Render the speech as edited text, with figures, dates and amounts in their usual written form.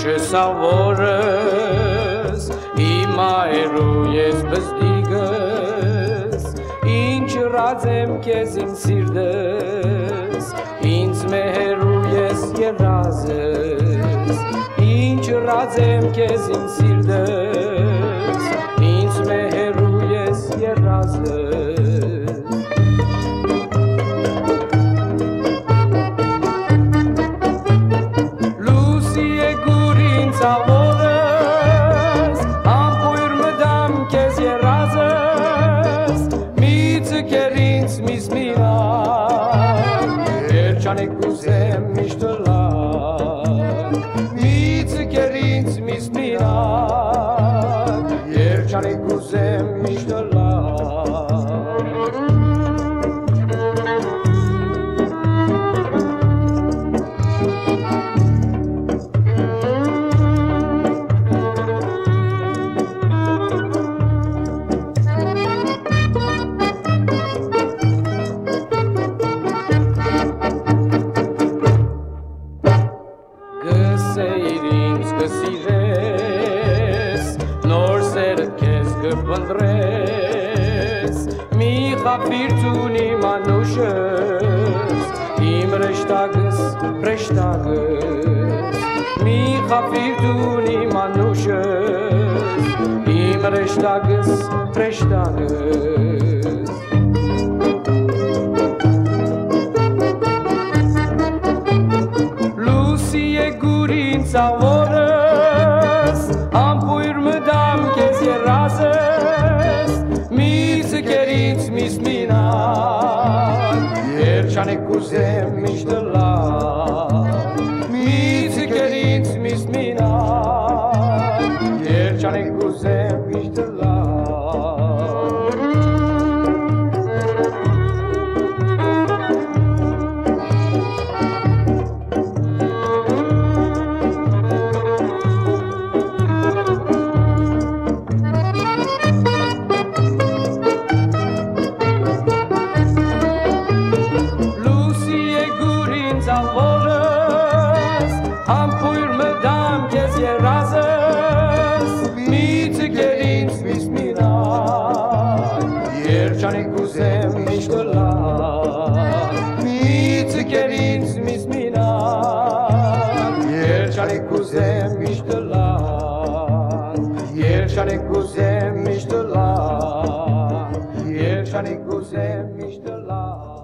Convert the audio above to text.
Չսավորս իմ այրու ես բզդիգս ինչ ռազեմ կեզ իմ սիրդս ինձ մեհերու ես երազս ինչ ռազեմ կեզ իմ սիրդս ինձ մեհերու ես երազս Ցավորս ամպույր մդամ կեզ երազս միցը կերինց միզ միրան երջանեք ուզեմ միշտլան միցը կերինց միզ միրան երջանեք ուզեմ միշտլան Գսիրես, նոր սերդ կեզ գպնդրես, մի խապիր ծունի մանուշս, իմ ռեշտագս, ռեշտագս, մի խապիր ծունի մանուշս, իմ ռեշտագս, ռեշտագս Ցավորս ամպույր մդամ կեզ երազս միցը կերից միզ մինան երջանեք ուզեմ միշտլան միցը կերից միզ մինան երջանեք ուզեմ միշտլան Ցավորս ամպույր մդամ կեզ երազս միցը կերինց միզ միրան երջանեք ուզեմ միշտլան միցը կերինց միզ միրան երջանեք ուզեմ միշտլան երջանեք ուզեմ միշտլան երջանեք ուզեմ միշտլան